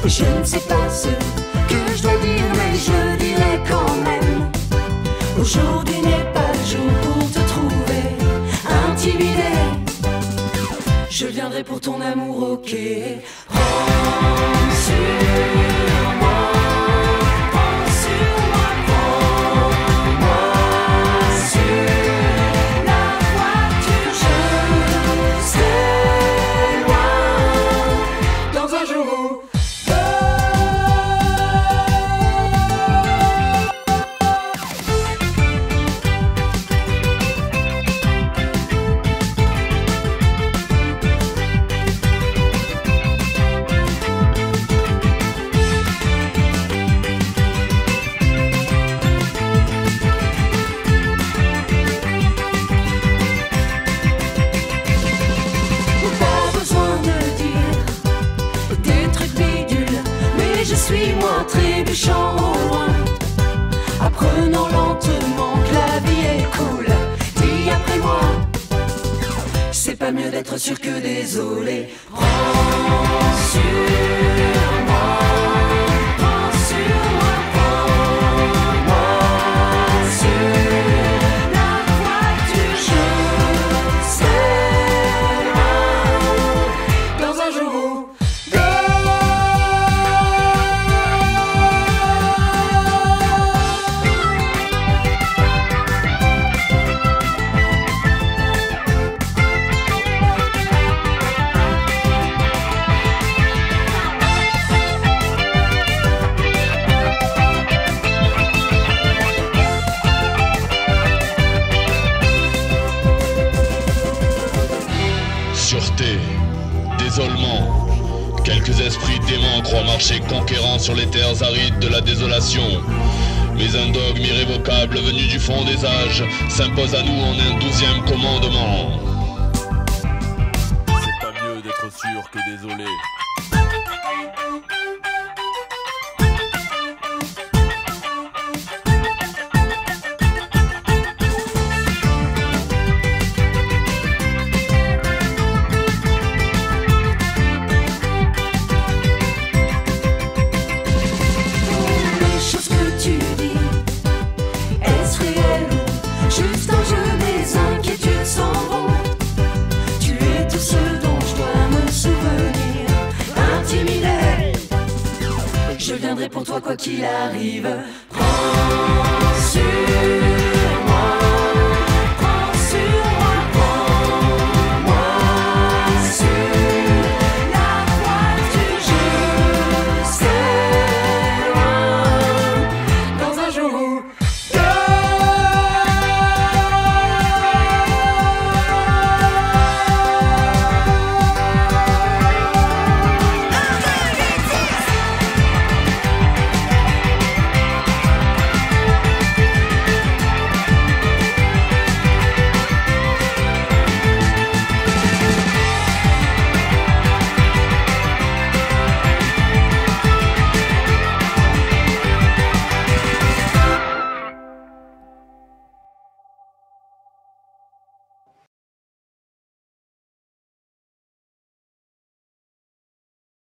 Je ne sais pas ce que je dois dire, mais je dirai quand même. Aujourd'hui n'est pas le jour pour te trouver intimidé. Je viendrai pour ton amour, ok. Prends sur moi, prends sur moi, prends-moi sur la voiture. Je serai loin dans un jour où je suis moi trébuchant au loin, apprenant lentement que la vie est cool. Dis après moi, c'est pas mieux d'être sûr que désolé. Prends sur moi, prends sur moi, prends-moi sur la voiture. Je serai loin dans un jour où sûreté, désolement. Quelques esprits déments croient marcher conquérants sur les terres arides de la désolation. Mais un dogme irrévocable venu du fond des âges s'impose à nous en un 12e commandement. C'est pas mieux d'être sûr que désolé. juste un jeu, mes inquiétudes s'en vont. Tu es tout ce dont je dois me souvenir. Intimidé, je viendrai pour toi quoi qu'il arrive. Prends sur moi.